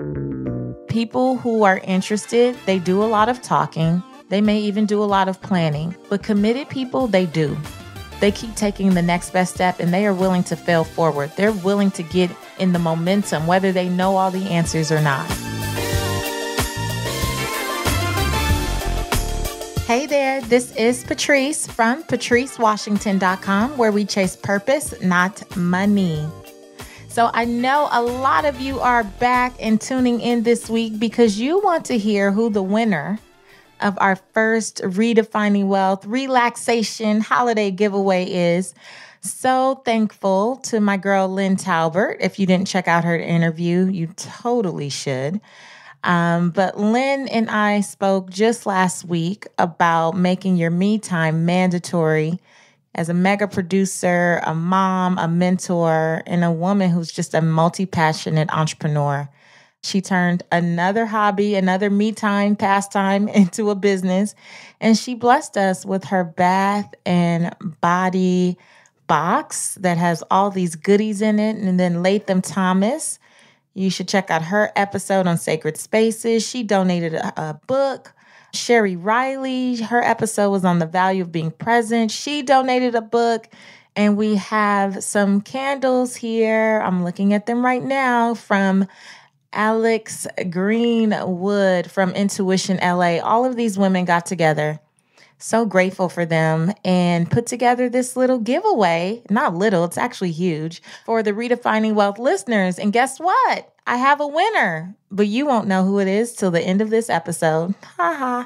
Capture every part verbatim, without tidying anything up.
People who are interested, they do a lot of talking. They may even do a lot of planning, but committed people, they do. They keep taking the next best step and they are willing to fail forward. They're willing to get in the momentum, whether they know all the answers or not. Hey there, this is Patrice from patrice washington dot com, where we chase purpose, not money. So I know a lot of you are back and tuning in this week because you want to hear who the winner of our first Redefining Wealth relaxation holiday giveaway is. So thankful to my girl, Lynn Talbert. If you didn't check out her interview, you totally should. Um, but Lynn and I spoke just last week about making your me time mandatory as a mega producer, a mom, a mentor, and a woman who's just a multi-passionate entrepreneur. She turned another hobby, another me time pastime into a business, and she blessed us with her bath and body box that has all these goodies in it. And then Latham Thomas, you should check out her episode on sacred spaces. She donated a, a book. Sherry Riley, her episode was on the value of being present. She donated a book, and we have some candles here. I'm looking at them right now from Alex Greenwood from Intuition L A. All of these women got together. So grateful for them and put together this little giveaway. Not little, it's actually huge for the Redefining Wealth listeners. And guess what? I have a winner, but you won't know who it is till the end of this episode. Ha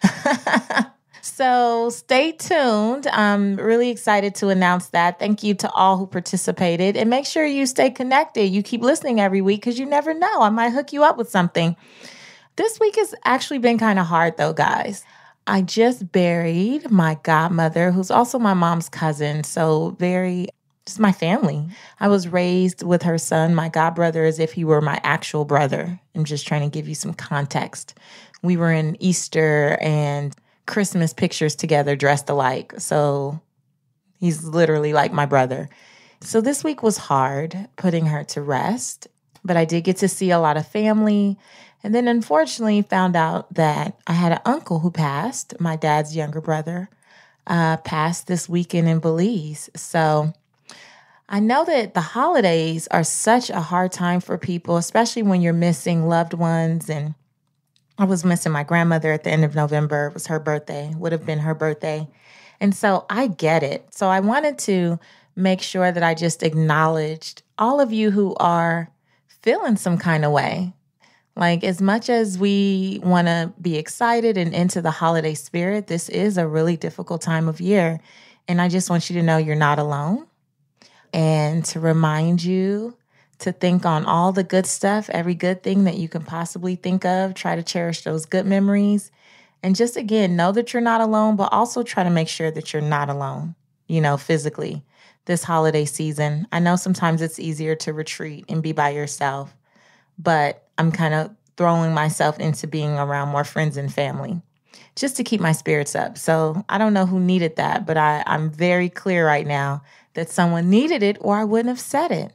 ha. So stay tuned. I'm really excited to announce that. Thank you to all who participated, and make sure you stay connected. You keep listening every week because you never know. I might hook you up with something. This week has actually been kind of hard though, guys. I just buried my godmother, who's also my mom's cousin. So very, just my family. I was raised with her son, my godbrother, as if he were my actual brother. I'm just trying to give you some context. We were in Easter and Christmas pictures together, dressed alike. So he's literally like my brother. So this week was hard putting her to rest, but I did get to see a lot of family. And then unfortunately found out that I had an uncle who passed, my dad's younger brother, uh, passed this weekend in Belize. So I know that the holidays are such a hard time for people, especially when you're missing loved ones. And I was missing my grandmother at the end of November. It was her birthday, would have been her birthday. And so I get it. So I wanted to make sure that I just acknowledged all of you who are feeling some kind of way. Like, as much as we want to be excited and into the holiday spirit, this is a really difficult time of year. And I just want you to know you're not alone, and to remind you to think on all the good stuff, every good thing that you can possibly think of. Try to cherish those good memories. And just, again, know that you're not alone, but also try to make sure that you're not alone, you know, physically this holiday season. I know sometimes it's easier to retreat and be by yourself, but I'm kind of throwing myself into being around more friends and family just to keep my spirits up. So I don't know who needed that, but I, I'm very clear right now that someone needed it, or I wouldn't have said it.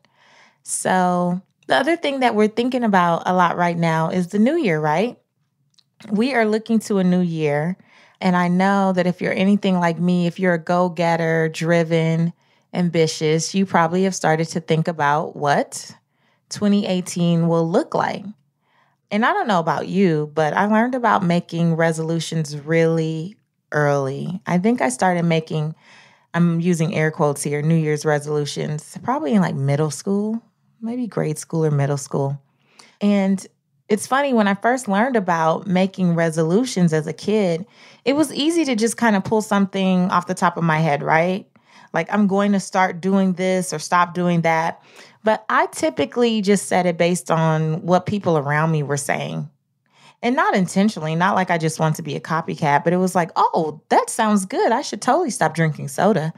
So the other thing that we're thinking about a lot right now is the new year, right? We are looking to a new year. And I know that if you're anything like me, if you're a go-getter, driven, ambitious, you probably have started to think about what twenty eighteen will look like. And I don't know about you, but I learned about making resolutions really early. I think I started making, I'm using air quotes here, New Year's resolutions, probably in like middle school, maybe grade school or middle school. And it's funny, when I first learned about making resolutions as a kid, it was easy to just kind of pull something off the top of my head, right? Like, I'm going to start doing this or stop doing that. But I typically just said it based on what people around me were saying. And not intentionally, not like I just want to be a copycat, but it was like, oh, that sounds good. I should totally stop drinking soda,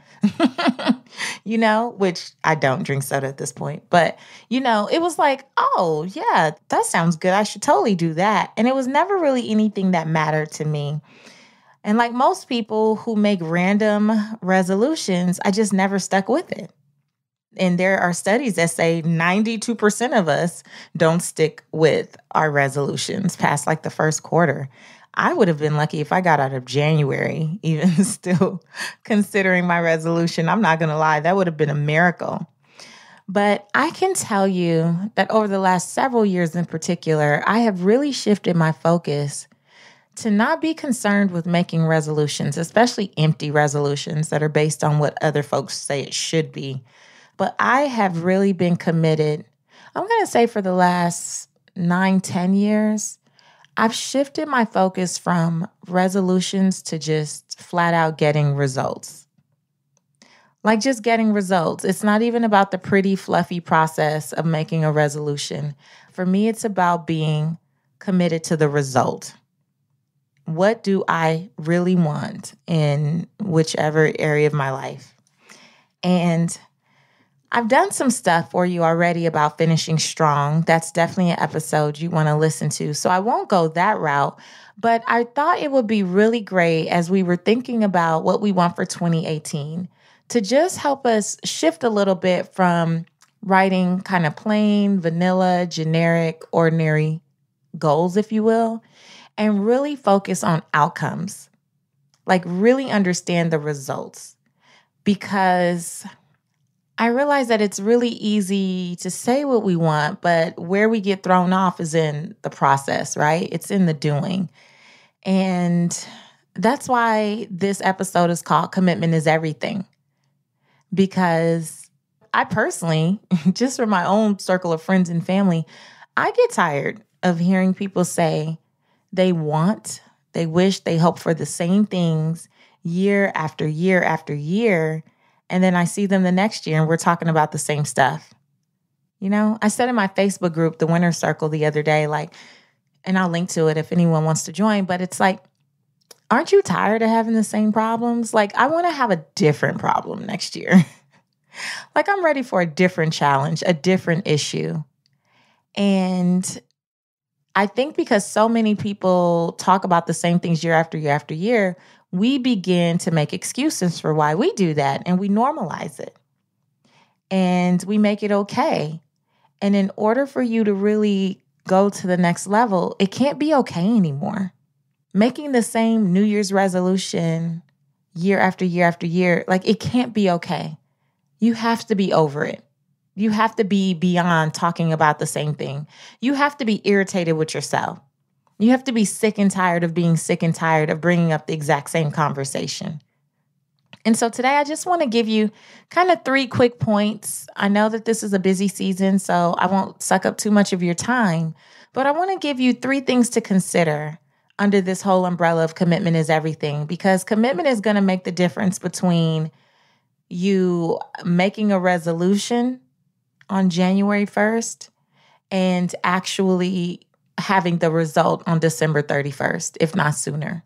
you know, which I don't drink soda at this point. But, you know, it was like, oh, yeah, that sounds good. I should totally do that. And it was never really anything that mattered to me. And like most people who make random resolutions, I just never stuck with it. And there are studies that say ninety-two percent of us don't stick with our resolutions past like the first quarter. I would have been lucky if I got out of January, even still considering my resolution. I'm not going to lie, that would have been a miracle. But I can tell you that over the last several years in particular, I have really shifted my focus to not be concerned with making resolutions, especially empty resolutions that are based on what other folks say it should be. But I have really been committed, I'm going to say for the last nine, ten years, I've shifted my focus from resolutions to just flat out getting results. Like just getting results. It's not even about the pretty, fluffy process of making a resolution. For me, it's about being committed to the result. What do I really want in whichever area of my life? And I've done some stuff for you already about finishing strong. That's definitely an episode you want to listen to. So I won't go that route, but I thought it would be really great as we were thinking about what we want for twenty eighteen to just help us shift a little bit from writing kind of plain, vanilla, generic, ordinary goals, if you will, and really focus on outcomes. Like really understand the results. Because I realize that it's really easy to say what we want, but where we get thrown off is in the process, right? It's in the doing. And that's why this episode is called Commitment is Everything. Because I personally, just from my own circle of friends and family, I get tired of hearing people say they want, they wish, they hope for the same things year after year after year. And then I see them the next year and we're talking about the same stuff. You know, I said in my Facebook group, the Winner Circle, the other day, like, and I'll link to it if anyone wants to join, but it's like, aren't you tired of having the same problems? Like, I want to have a different problem next year. Like, I'm ready for a different challenge, a different issue. And I think because so many people talk about the same things year after year after year, we begin to make excuses for why we do that, and we normalize it. And we make it okay. And in order for you to really go to the next level, it can't be okay anymore. Making the same New Year's resolution year after year after year, like it can't be okay. You have to be over it. You have to be beyond talking about the same thing. You have to be irritated with yourself. You have to be sick and tired of being sick and tired of bringing up the exact same conversation. And so today I just want to give you kind of three quick points. I know that this is a busy season, so I won't suck up too much of your time, but I want to give you three things to consider under this whole umbrella of commitment is everything, because commitment is going to make the difference between you making a resolution on January first and actually having the result on December thirty-first, if not sooner.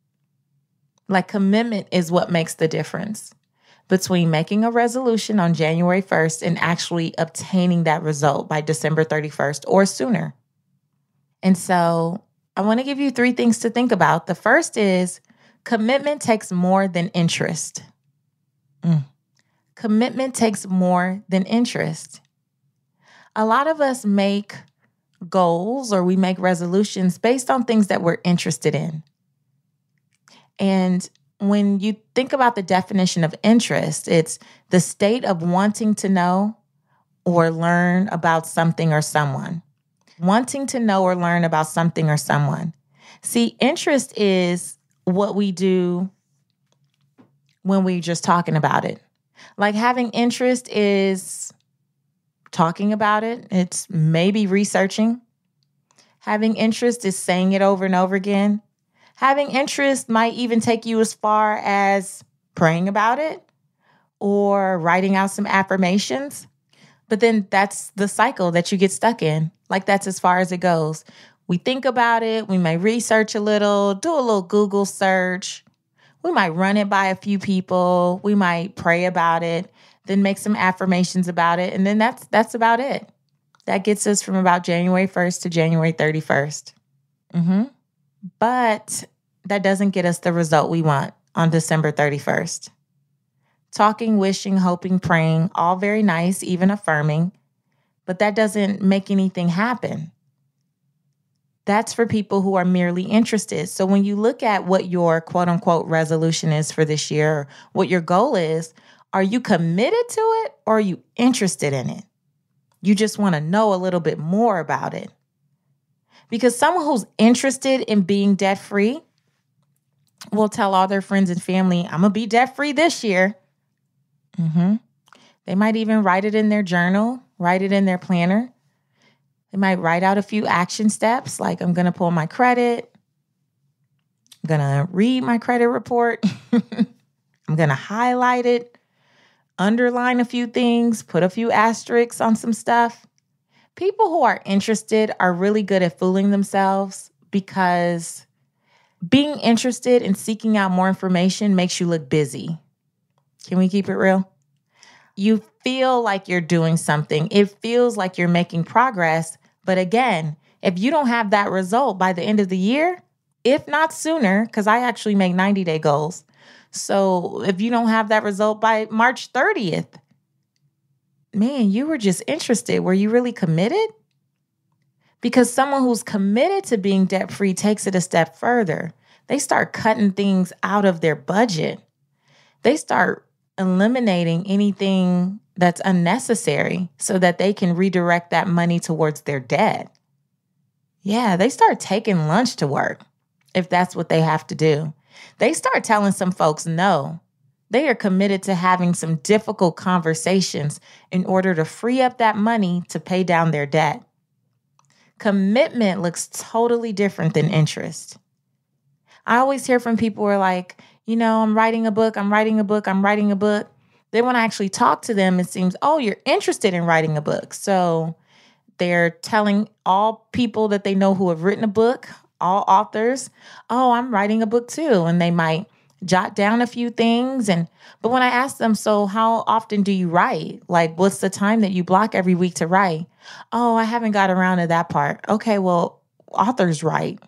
Like commitment is what makes the difference between making a resolution on January first and actually obtaining that result by December thirty-first or sooner. And so I want to give you three things to think about. The first is commitment takes more than interest. Mm. Commitment takes more than interest. A lot of us make goals or we make resolutions based on things that we're interested in. And when you think about the definition of interest, it's the state of wanting to know or learn about something or someone. Wanting to know or learn about something or someone. See, interest is what we do when we're just talking about it. Like having interest is talking about it. It's maybe researching. Having interest is saying it over and over again. Having interest might even take you as far as praying about it or writing out some affirmations. But then that's the cycle that you get stuck in. Like that's as far as it goes. We think about it. We may research a little, do a little Google search. We might run it by a few people. We might pray about it, then make some affirmations about it. And then that's that's about it. That gets us from about January first to January thirty-first. Mm-hmm. But that doesn't get us the result we want on December thirty-first. Talking, wishing, hoping, praying, all very nice, even affirming, but that doesn't make anything happen. That's for people who are merely interested. So when you look at what your quote unquote resolution is for this year, or what your goal is, are you committed to it or are you interested in it? You just want to know a little bit more about it. Because someone who's interested in being debt free will tell all their friends and family, I'm going to be debt free this year. Mm-hmm. They might even write it in their journal, write it in their planner. They might write out a few action steps, like I'm going to pull my credit. I'm going to read my credit report. I'm going to highlight it, underline a few things, put a few asterisks on some stuff. People who are interested are really good at fooling themselves because being interested and seeking out more information makes you look busy. Can we keep it real? You feel like you're doing something. It feels like you're making progress. But again, if you don't have that result by the end of the year, if not sooner, because I actually make ninety-day goals. So if you don't have that result by March thirtieth, man, you were just interested. Were you really committed? Because someone who's committed to being debt-free takes it a step further. They start cutting things out of their budget. They start eliminating anything that's unnecessary so that they can redirect that money towards their debt. Yeah, they start taking lunch to work if that's what they have to do. They start telling some folks no. They are committed to having some difficult conversations in order to free up that money to pay down their debt. Commitment looks totally different than interest. I always hear from people who are like, you know, I'm writing a book, I'm writing a book, I'm writing a book. Then when I actually talk to them, it seems, oh, you're interested in writing a book. So they're telling all people that they know who have written a book, all authors, oh, I'm writing a book too. And they might jot down a few things. And but when I ask them, so how often do you write? Like, what's the time that you block every week to write? Oh, I haven't got around to that part. Okay, well, authors write.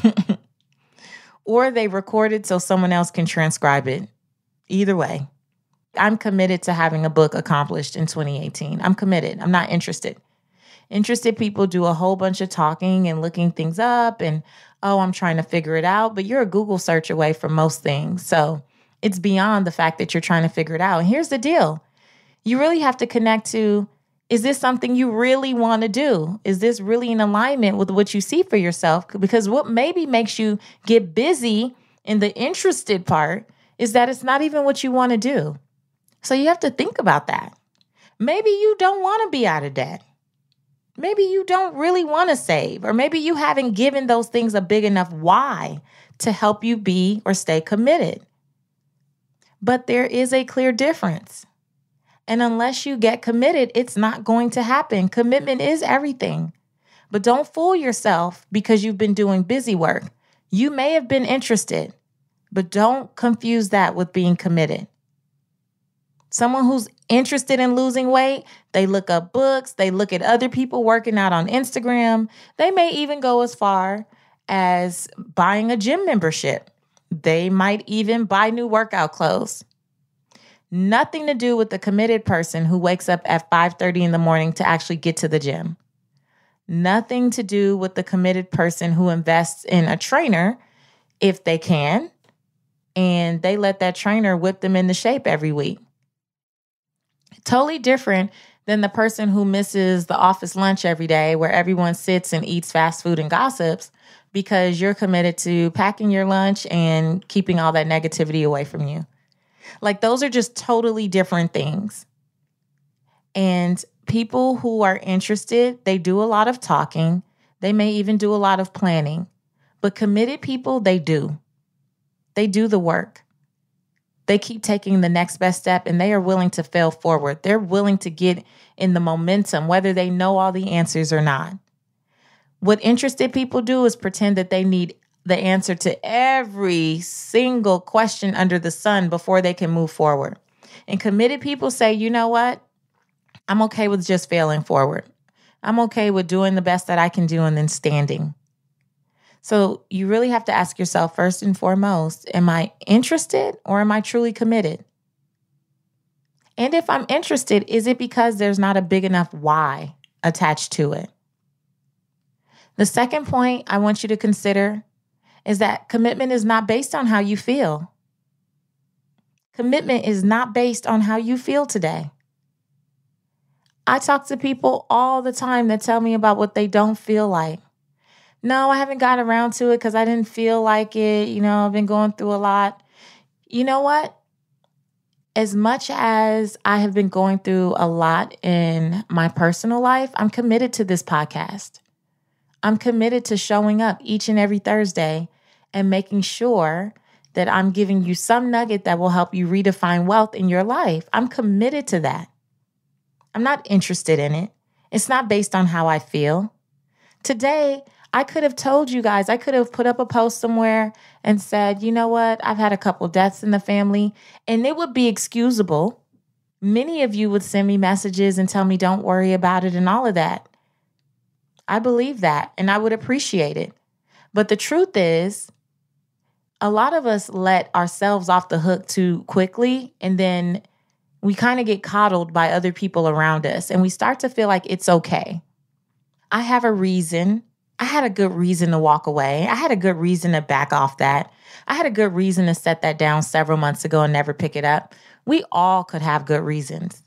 Or they record it so someone else can transcribe it. Either way, I'm committed to having a book accomplished in twenty eighteen. I'm committed. I'm not interested. Interested people do a whole bunch of talking and looking things up and, oh, I'm trying to figure it out. But you're a Google search away from most things. So it's beyond the fact that you're trying to figure it out. And here's the deal. You really have to connect to, is this something you really want to do? Is this really in alignment with what you see for yourself? Because what maybe makes you get busy in the interested part is that it's not even what you want to do. So you have to think about that. Maybe you don't want to be out of debt. Maybe you don't really want to save, or maybe you haven't given those things a big enough why to help you be or stay committed. But there is a clear difference. And unless you get committed, it's not going to happen. Commitment is everything. But don't fool yourself because you've been doing busy work. You may have been interested, but don't confuse that with being committed. Someone who's interested in losing weight, they look up books, they look at other people working out on Instagram. They may even go as far as buying a gym membership. They might even buy new workout clothes. Nothing to do with the committed person who wakes up at five thirty in the morning to actually get to the gym. Nothing to do with the committed person who invests in a trainer if they can, and they let that trainer whip them into shape every week. Totally different than the person who misses the office lunch every day where everyone sits and eats fast food and gossips because you're committed to packing your lunch and keeping all that negativity away from you. Like, those are just totally different things. And people who are interested, they do a lot of talking. They may even do a lot of planning. But committed people, they do. They do the work. They keep taking the next best step, and they are willing to fail forward. They're willing to get in the momentum, whether they know all the answers or not. What interested people do is pretend that they need the answer to every single question under the sun before they can move forward. And committed people say, you know what? I'm okay with just failing forward. I'm okay with doing the best that I can do and then standing. So you really have to ask yourself first and foremost, am I interested or am I truly committed? And if I'm interested, is it because there's not a big enough why attached to it? The second point I want you to consider is that commitment is not based on how you feel. Commitment is not based on how you feel today. I talk to people all the time that tell me about what they don't feel like. No, I haven't got around to it because I didn't feel like it. You know, I've been going through a lot. You know what? As much as I have been going through a lot in my personal life, I'm committed to this podcast. I'm committed to showing up each and every Thursday and making sure that I'm giving you some nugget that will help you redefine wealth in your life. I'm committed to that. I'm not interested in it. It's not based on how I feel. Today, I could have told you guys, I could have put up a post somewhere and said, you know what, I've had a couple deaths in the family, and it would be excusable. Many of you would send me messages and tell me, don't worry about it and all of that. I believe that, and I would appreciate it. But the truth is, a lot of us let ourselves off the hook too quickly, and then we kind of get coddled by other people around us, and we start to feel like it's okay. I have a reason. I had a good reason to walk away. I had a good reason to back off that. I had a good reason to set that down several months ago and never pick it up. We all could have good reasons.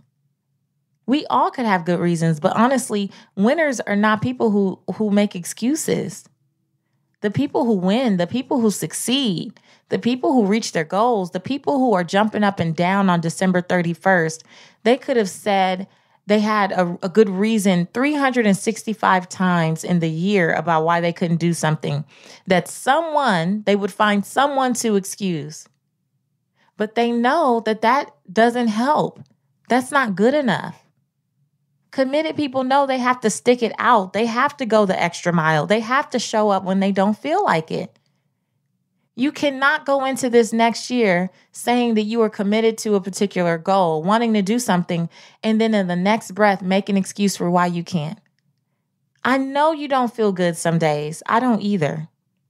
We all could have good reasons, but honestly, winners are not people who, who make excuses. The people who win, the people who succeed, the people who reach their goals, the people who are jumping up and down on December thirty-first, they could have said they had a, a good reason three hundred sixty-five times in the year about why they couldn't do something that someone, they would find someone to excuse. But they know that that doesn't help. That's not good enough. Committed people know they have to stick it out. They have to go the extra mile. They have to show up when they don't feel like it. You cannot go into this next year saying that you are committed to a particular goal, wanting to do something, and then in the next breath, make an excuse for why you can't. I know you don't feel good some days. I don't either.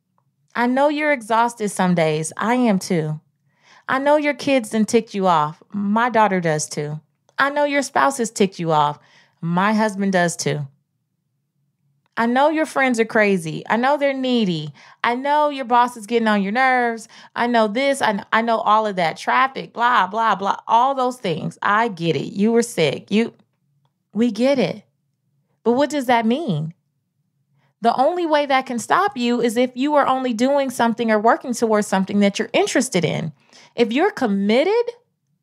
I know you're exhausted some days. I am too. I know your kids done ticked you off. My daughter does too. I know your spouse has ticked you off. My husband does too. I know your friends are crazy. I know they're needy. I know your boss is getting on your nerves. I know this. I, I know all of that. Traffic, blah, blah, blah. All those things. I get it. You were sick. You, we get it. But what does that mean? The only way that can stop you is if you are only doing something or working towards something that you're interested in. If you're committed,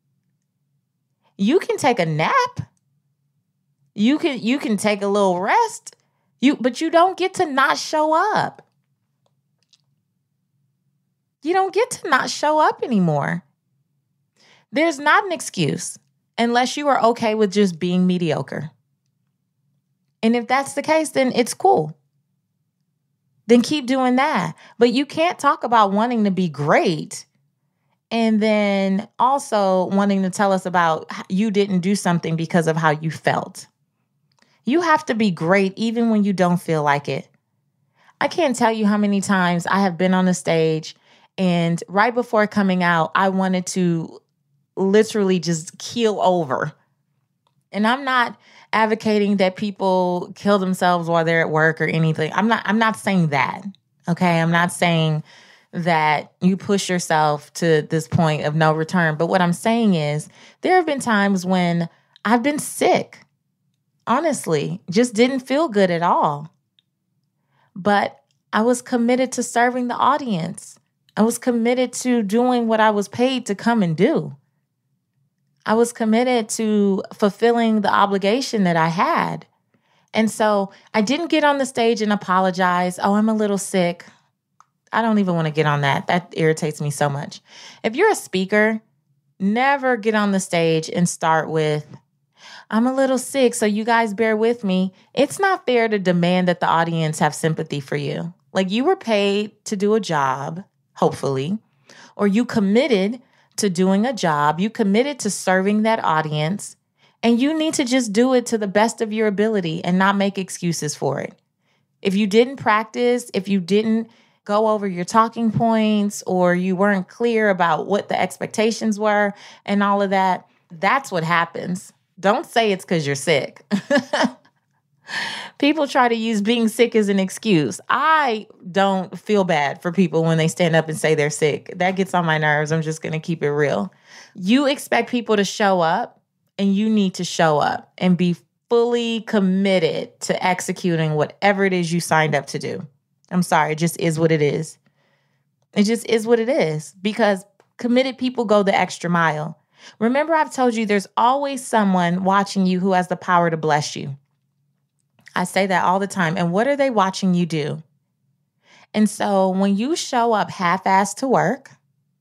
you can take a nap. You can, you can take a little rest. You, but you don't get to not show up. You don't get to not show up anymore. There's not an excuse unless you are okay with just being mediocre. And if that's the case, then it's cool. Then keep doing that. But you can't talk about wanting to be great and then also wanting to tell us about you didn't do something because of how you felt. You have to be great even when you don't feel like it. I can't tell you how many times I have been on a stage and right before coming out, I wanted to literally just keel over. And I'm not advocating that people kill themselves while they're at work or anything. I'm not, I'm not saying that. Okay. I'm not saying that you push yourself to this point of no return. But what I'm saying is there have been times when I've been sick. Honestly, just didn't feel good at all. But I was committed to serving the audience. I was committed to doing what I was paid to come and do. I was committed to fulfilling the obligation that I had. And so I didn't get on the stage and apologize. Oh, I'm a little sick. I don't even want to get on that. That irritates me so much. If you're a speaker, never get on the stage and start with, I'm a little sick, so you guys bear with me. It's not fair to demand that the audience have sympathy for you. Like you were paid to do a job, hopefully, or you committed to doing a job. You committed to serving that audience, and you need to just do it to the best of your ability and not make excuses for it. If you didn't practice, if you didn't go over your talking points, or you weren't clear about what the expectations were and all of that, That's what happens. Don't say it's because you're sick. People try to use being sick as an excuse. I don't feel bad for people when they stand up and say they're sick. That gets on my nerves. I'm just going to keep it real. You expect people to show up, and you need to show up and be fully committed to executing whatever it is you signed up to do. I'm sorry, it just is what it is. It just is what it is, because committed people go the extra mile. Remember, I've told you there's always someone watching you who has the power to bless you. I say that all the time. And what are they watching you do? And so when you show up half-assed to work,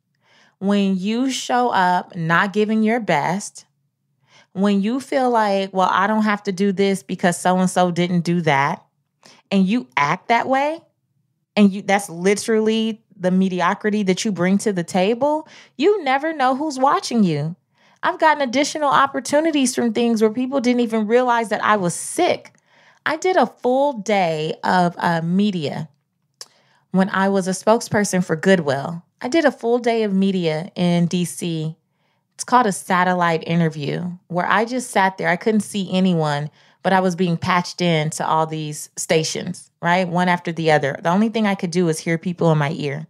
when you show up not giving your best, when you feel like, well, I don't have to do this because so-and-so didn't do that, and you act that way, and you that's literally the mediocrity that you bring to the table, you never know who's watching you. I've gotten additional opportunities from things where people didn't even realize that I was sick. I did a full day of uh, media when I was a spokesperson for Goodwill. I did a full day of media in D C. It's called a satellite interview, where I just sat there. I couldn't see anyone, but I was being patched in to all these stations, right? One after the other. The only thing I could do was hear people in my ear.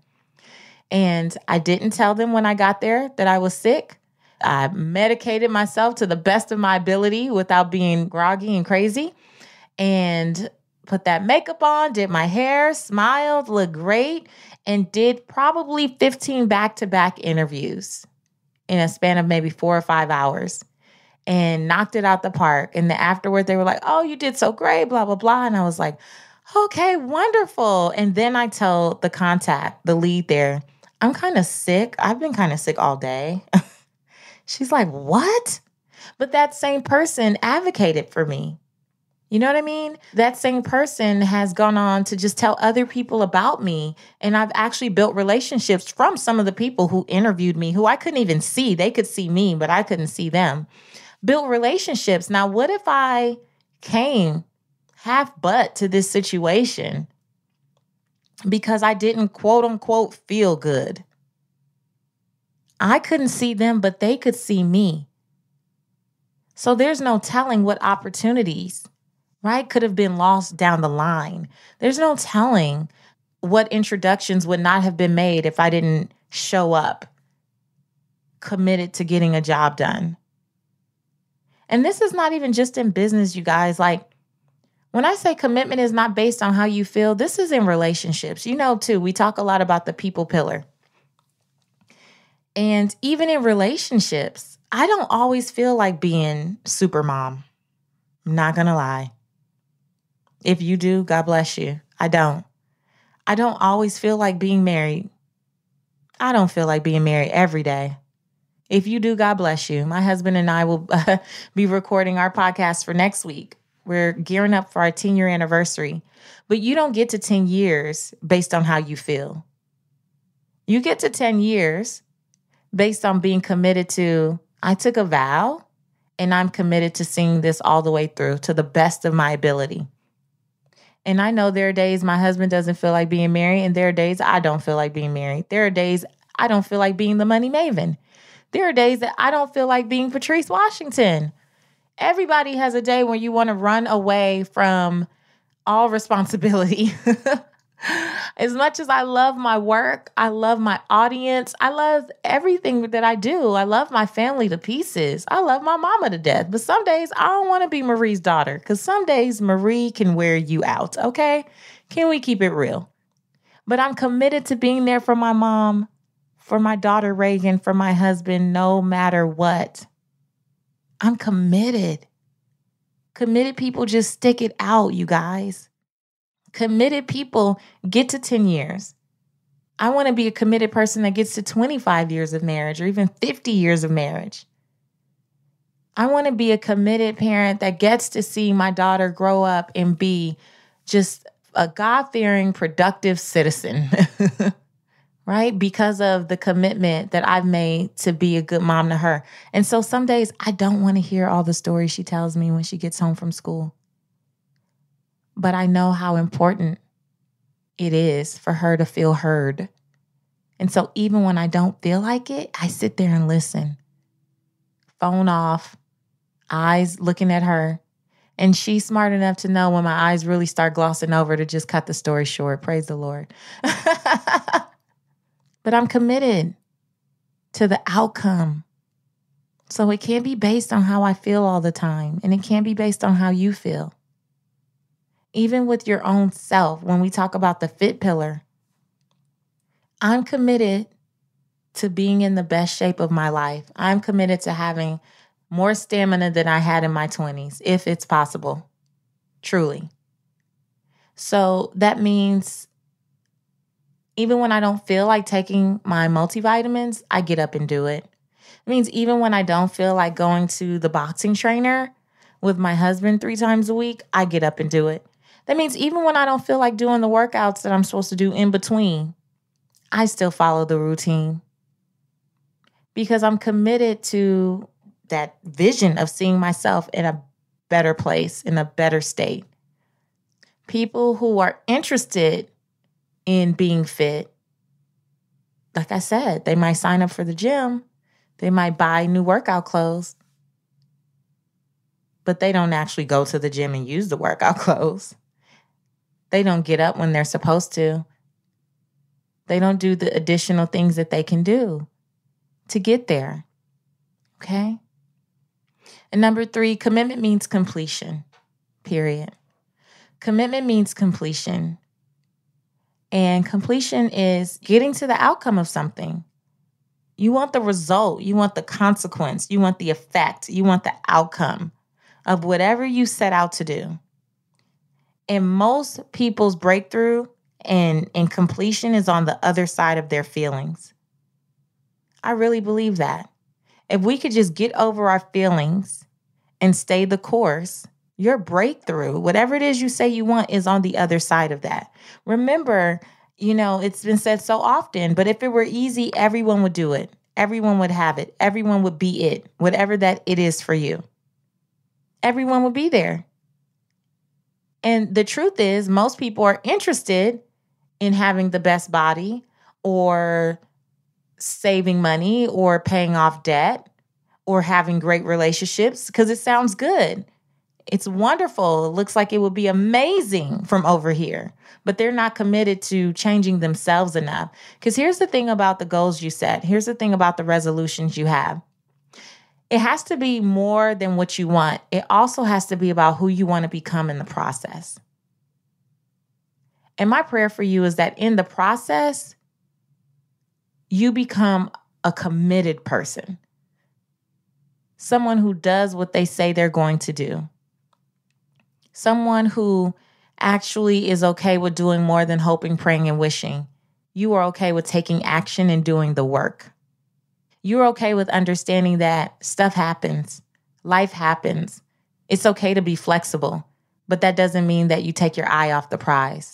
And I didn't tell them when I got there that I was sick. I medicated myself to the best of my ability without being groggy and crazy. And put that makeup on, did my hair, smiled, looked great, and did probably fifteen back-to-back interviews in a span of maybe four or five hours and knocked it out the park. And then afterward, they were like, oh, you did so great, blah, blah, blah. And I was like, okay, wonderful. And then I told the contact, the lead there, I'm kind of sick. I've been kind of sick all day. She's like, what? But that same person advocated for me. You know what I mean? That same person has gone on to just tell other people about me. And I've actually built relationships from some of the people who interviewed me, who I couldn't even see. They could see me, but I couldn't see them. Built relationships. Now, what if I came half butt to this situation because I didn't quote unquote feel good? I couldn't see them, but they could see me. So there's no telling what opportunities, right, could have been lost down the line. There's no telling what introductions would not have been made if I didn't show up committed to getting a job done. And this is not even just in business, you guys. Like, when I say commitment is not based on how you feel, this is in relationships. You know, too, we talk a lot about the people pillar. And even in relationships, I don't always feel like being super mom. I'm not going to lie. If you do, God bless you. I don't. I don't always feel like being married. I don't feel like being married every day. If you do, God bless you. My husband and I will uh, be recording our podcast for next week. We're gearing up for our ten-year anniversary. But you don't get to ten years based on how you feel. You get to ten years based on being committed to, I took a vow, and I'm committed to seeing this all the way through to the best of my ability. And I know there are days my husband doesn't feel like being married, and there are days I don't feel like being married. There are days I don't feel like being the money maven. There are days that I don't feel like being Patrice Washington. Everybody has a day when you want to run away from all responsibility. As much as I love my work, I love my audience, I love everything that I do. I love my family to pieces. I love my mama to death. But some days I don't want to be Marie's daughter, because some days Marie can wear you out, okay? Can we keep it real? But I'm committed to being there for my mom, for my daughter Reagan, for my husband, no matter what. I'm committed. Committed people just stick it out, you guys. Committed people get to ten years. I want to be a committed person that gets to twenty-five years of marriage or even fifty years of marriage. I want to be a committed parent that gets to see my daughter grow up and be just a God-fearing, productive citizen, right? Because of the commitment that I've made to be a good mom to her. And so some days I don't want to hear all the stories she tells me when she gets home from school. But I know how important it is for her to feel heard. And so even when I don't feel like it, I sit there and listen phone off, eyes looking at her. And she's smart enough to know when my eyes really start glossing over to just cut the story short. Praise the Lord. But I'm committed to the outcome. So it can't be based on how I feel all the time. And it can't be based on how you feel. Even with your own self, when we talk about the fit pillar, I'm committed to being in the best shape of my life. I'm committed to having more stamina than I had in my twenties, if it's possible, truly. So that means even when I don't feel like taking my multivitamins, I get up and do it. It means even when I don't feel like going to the boxing trainer with my husband three times a week, I get up and do it. That means even when I don't feel like doing the workouts that I'm supposed to do in between, I still follow the routine because I'm committed to that vision of seeing myself in a better place, in a better state. People who are interested in being fit, like I said, they might sign up for the gym, they might buy new workout clothes, but they don't actually go to the gym and use the workout clothes. They don't get up when they're supposed to. They don't do the additional things that they can do to get there. Okay? And number three, commitment means completion, period. Commitment means completion. And completion is getting to the outcome of something. You want the result. You want the consequence. You want the effect. You want the outcome of whatever you set out to do. And most people's breakthrough and, and completion is on the other side of their feelings. I really believe that. If we could just get over our feelings and stay the course, your breakthrough, whatever it is you say you want, is on the other side of that. Remember, you know, it's been said so often, but if it were easy, everyone would do it. Everyone would have it. Everyone would be it, whatever that it is for you. Everyone would be there. And the truth is, most people are interested in having the best body or saving money or paying off debt or having great relationships because it sounds good. It's wonderful. It looks like it would be amazing from over here, but they're not committed to changing themselves enough. Because here's the thing about the goals you set. Here's the thing about the resolutions you have. It has to be more than what you want. It also has to be about who you want to become in the process. And my prayer for you is that in the process, you become a committed person. Someone who does what they say they're going to do. Someone who actually is okay with doing more than hoping, praying, and wishing. You are okay with taking action and doing the work. You're okay with understanding that stuff happens. Life happens. It's okay to be flexible, but that doesn't mean that you take your eye off the prize.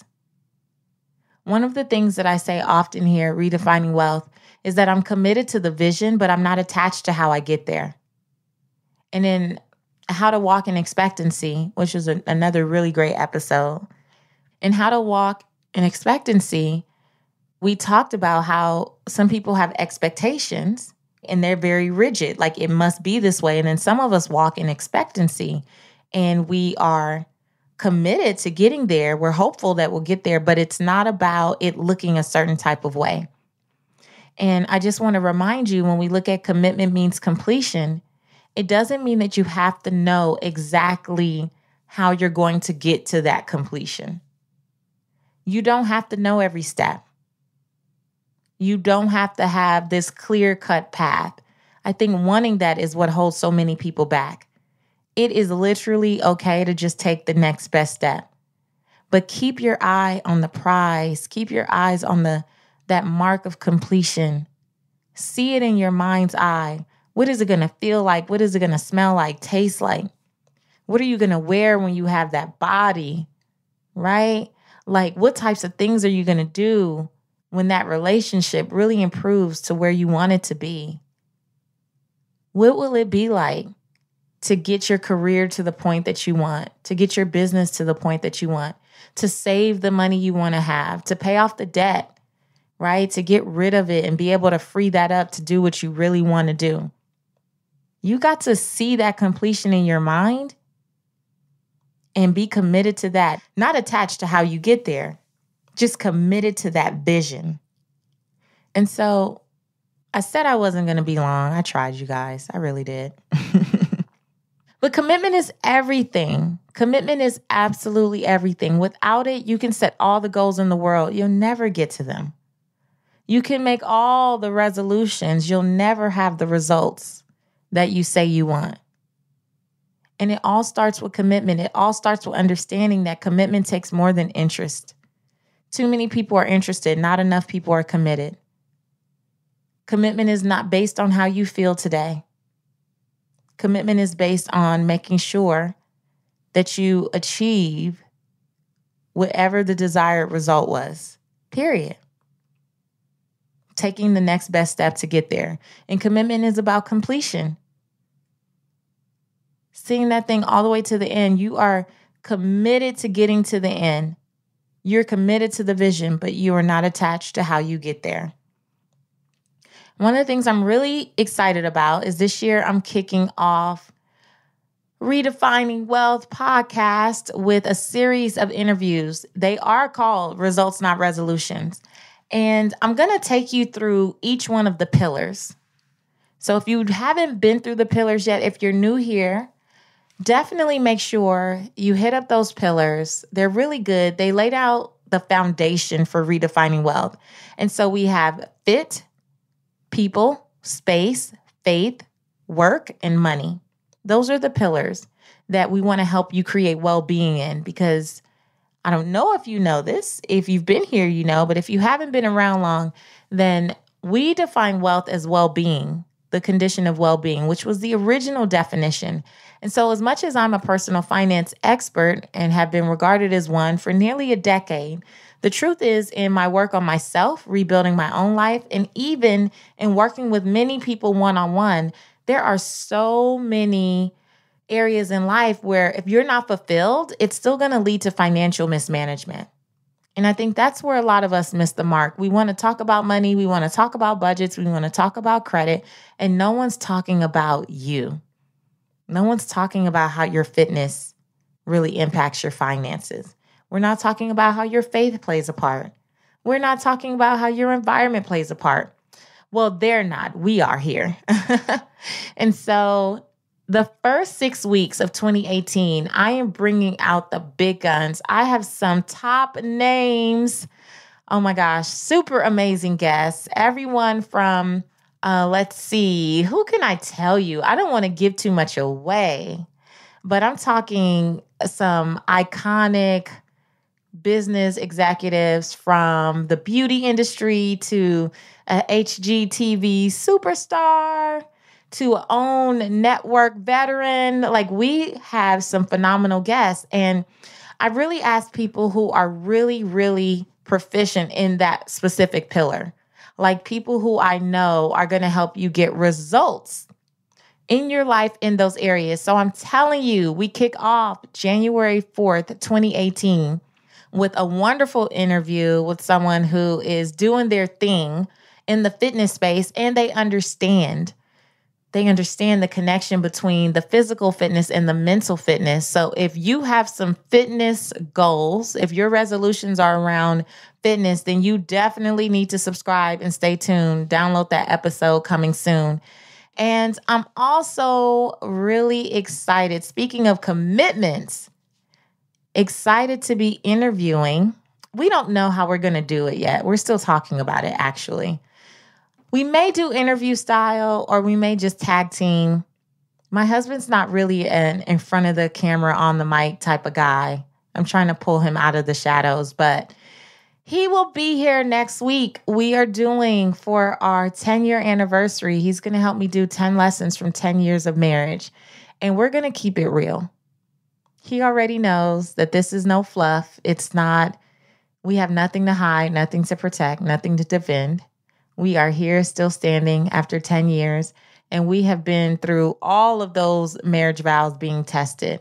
One of the things that I say often here, Redefining Wealth, is that I'm committed to the vision, but I'm not attached to how I get there. And in How to Walk in Expectancy, which is a, another really great episode, in How to Walk in Expectancy, we talked about how some people have expectations and they're very rigid, like it must be this way. And then some of us walk in expectancy and we are committed to getting there. We're hopeful that we'll get there, but it's not about it looking a certain type of way. And I just want to remind you, when we look at commitment means completion, it doesn't mean that you have to know exactly how you're going to get to that completion. You don't have to know every step. You don't have to have this clear-cut path. I think wanting that is what holds so many people back. It is literally okay to just take the next best step. But keep your eye on the prize. Keep your eyes on the that mark of completion. See it in your mind's eye. What is it going to feel like? What is it going to smell like, taste like? What are you going to wear when you have that body, right? Like, what types of things are you going to do when that relationship really improves to where you want it to be? What will it be like to get your career to the point that you want, to get your business to the point that you want, to save the money you want to have, to pay off the debt, right? To get rid of it and be able to free that up to do what you really want to do. You got to see that completion in your mind and be committed to that, not attached to how you get there, just committed to that vision. And so I said I wasn't going to be long. I tried, you guys. I really did. But commitment is everything. Commitment is absolutely everything. Without it, you can set all the goals in the world. You'll never get to them. You can make all the resolutions. You'll never have the results that you say you want. And it all starts with commitment. It all starts with understanding that commitment takes more than interest. Too many people are interested. Not enough people are committed. Commitment is not based on how you feel today. Commitment is based on making sure that you achieve whatever the desired result was, period. Taking the next best step to get there. And commitment is about completion. Seeing that thing all the way to the end. You are committed to getting to the end. You're committed to the vision, but you are not attached to how you get there. One of the things I'm really excited about is this year I'm kicking off Redefining Wealth podcast with a series of interviews. They are called Results Not Resolutions. And I'm going to take you through each one of the pillars. So if you haven't been through the pillars yet, if you're new here, definitely make sure you hit up those pillars. They're really good. They laid out the foundation for redefining wealth. And so we have fit, people, space, faith, work, and money. Those are the pillars that we want to help you create well-being in, because I don't know if you know this. If you've been here, you know, but if you haven't been around long, then we define wealth as well-being, the condition of well-being, which was the original definition. And so as much as I'm a personal finance expert and have been regarded as one for nearly a decade, the truth is, in my work on myself, rebuilding my own life, and even in working with many people one-on-one, there are so many areas in life where if you're not fulfilled, it's still going to lead to financial mismanagement. And I think that's where a lot of us miss the mark. We want to talk about money. We want to talk about budgets. We want to talk about credit. And no one's talking about you. No one's talking about how your fitness really impacts your finances. We're not talking about how your faith plays a part. We're not talking about how your environment plays a part. Well, they're not. We are here. And so the first six weeks of twenty eighteen, I am bringing out the big guns. I have some top names. Oh my gosh, super amazing guests. Everyone from, uh, let's see, who can I tell you? I don't want to give too much away, but I'm talking some iconic business executives from the beauty industry to a H G T V superstar to a own network veteran. Like, we have some phenomenal guests. And I really ask people who are really, really proficient in that specific pillar. Like people who I know are going to help you get results in your life in those areas. So I'm telling you, we kick off January fourth, twenty eighteen with a wonderful interview with someone who is doing their thing in the fitness space, and they understand They understand the connection between the physical fitness and the mental fitness. So if you have some fitness goals, if your resolutions are around fitness, then you definitely need to subscribe and stay tuned. Download that episode coming soon. And I'm also really excited, speaking of commitments, excited to be interviewing. We don't know how we're going to do it yet. We're still talking about it, actually. We may do interview style, or we may just tag team. My husband's not really an in front of the camera, on the mic type of guy. I'm trying to pull him out of the shadows, but he will be here next week. We are doing, for our ten-year anniversary, he's going to help me do ten lessons from ten years of marriage, and we're going to keep it real. He already knows that this is no fluff. It's not, we have nothing to hide, nothing to protect, nothing to defend. We are here still standing after ten years, and we have been through all of those marriage vows being tested.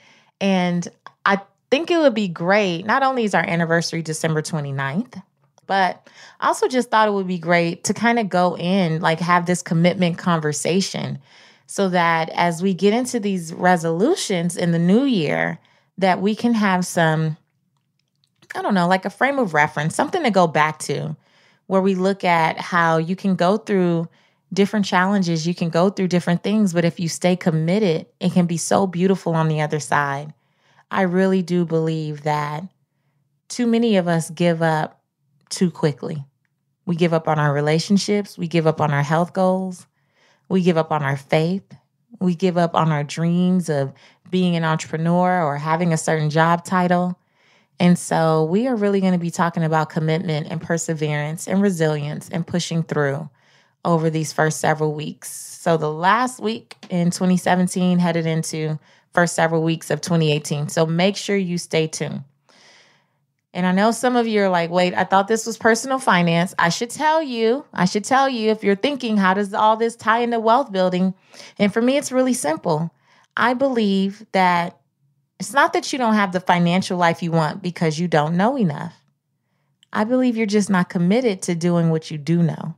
And I think it would be great. Not only is our anniversary December twenty-ninth, but I also just thought it would be great to kind of go in, like have this commitment conversation. so that as we get into these resolutions in the new year, that we can have some, I don't know, like a frame of reference, something to go back to, where we look at how you can go through different challenges, you can go through different things, but if you stay committed, it can be so beautiful on the other side. I really do believe that too many of us give up too quickly. We give up on our relationships. We give up on our health goals. We give up on our faith. We give up on our dreams of being an entrepreneur or having a certain job title. And so we are really going to be talking about commitment and perseverance and resilience and pushing through over these first several weeks. So the last week in twenty seventeen headed into first several weeks of twenty eighteen. So make sure you stay tuned. And I know some of you are like, wait, I thought this was personal finance. I should tell you, I should tell you if you're thinking, how does all this tie into wealth building? And for me, it's really simple. I believe that it's not that you don't have the financial life you want because you don't know enough. I believe you're just not committed to doing what you do know.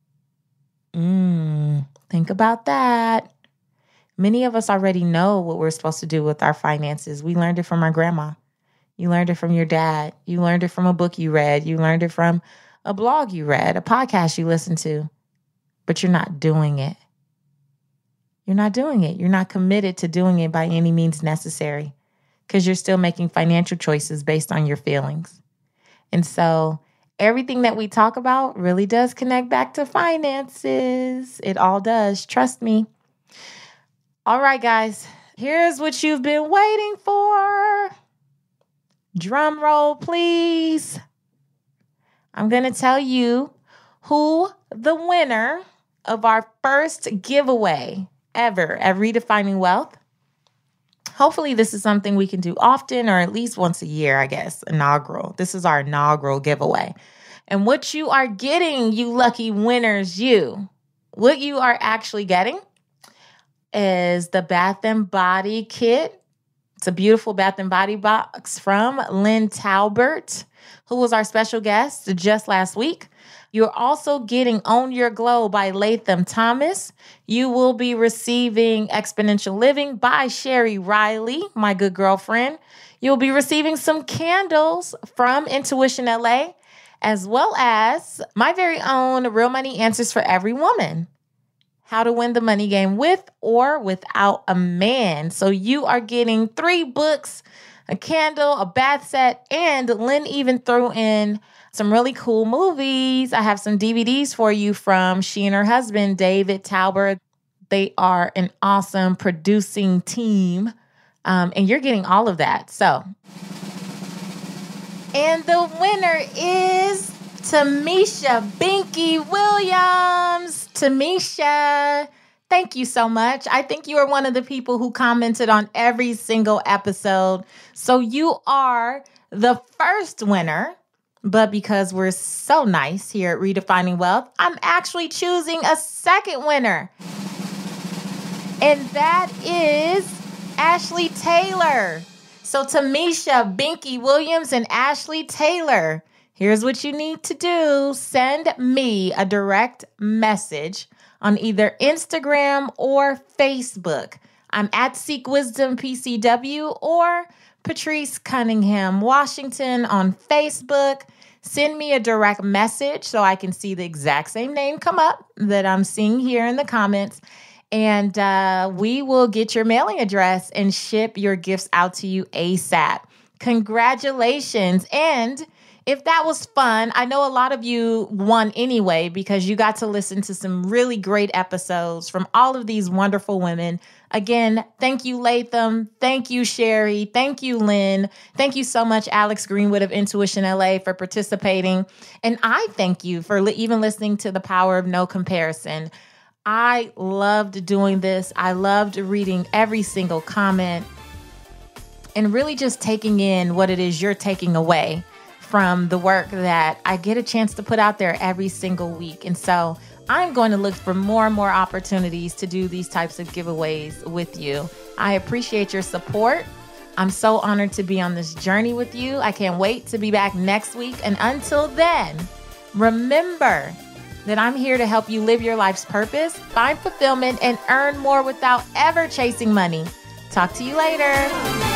Mm, think about that. Many of us already know what we're supposed to do with our finances. We learned it from our grandma. You learned it from your dad. You learned it from a book you read. You learned it from a blog you read, a podcast you listened to, but you're not doing it. You're not doing it. You're not committed to doing it by any means necessary because you're still making financial choices based on your feelings. And so everything that we talk about really does connect back to finances. It all does. Trust me. All right, guys, here's what you've been waiting for. Drum roll, please. I'm going to tell you who the winner of our first giveaway ever at Redefining Wealth. Hopefully this is something we can do often or at least once a year, I guess, inaugural. This is our inaugural giveaway. And what you are getting, you lucky winners, you, what you are actually getting is the Bath and Body Kit. It's a beautiful Bath and Body box from Lynn Talbert, who was our special guest just last week. You're also getting Own Your Glow by Latham Thomas. You will be receiving Exponential Living by Sherry Riley, my good girlfriend. You'll be receiving some candles from Intuition L A, as well as my very own Real Money Answers for Every Woman. How to win the money game with or without a man. So you are getting three books, a candle, a bath set, and Lynn even threw in some really cool movies. I have some D V Ds for you from she and her husband, David Talbert. They are an awesome producing team, um, and you're getting all of that. So, and the winner is Tamisha Binky Williams. Tamisha, thank you so much. I think you are one of the people who commented on every single episode. So you are the first winner. But because we're so nice here at Redefining Wealth, I'm actually choosing a second winner. And that is Ashley Taylor. So Tamisha Binky Williams and Ashley Taylor, here's what you need to do. Send me a direct message on either Instagram or Facebook. I'm at Seek Wisdom P C W or Patrice Cunningham Washington on Facebook. Send me a direct message so I can see the exact same name come up that I'm seeing here in the comments. And uh, we will get your mailing address and ship your gifts out to you ASAP. Congratulations. And if that was fun, I know a lot of you won anyway because you got to listen to some really great episodes from all of these wonderful women. Again, thank you, Latham. Thank you, Sherry. Thank you, Lynn. Thank you so much, Alex Greenwood of Intuition L A, for participating. And I thank you for li- even listening to The Power of No Comparison. I loved doing this. I loved reading every single comment and really just taking in what it is you're taking away from the work that I get a chance to put out there every single week. And so I'm going to look for more and more opportunities to do these types of giveaways with you. I appreciate your support. I'm so honored to be on this journey with you. I can't wait to be back next week. And until then, remember, then I'm here to help you live your life's purpose, find fulfillment, and earn more without ever chasing money. Talk to you later.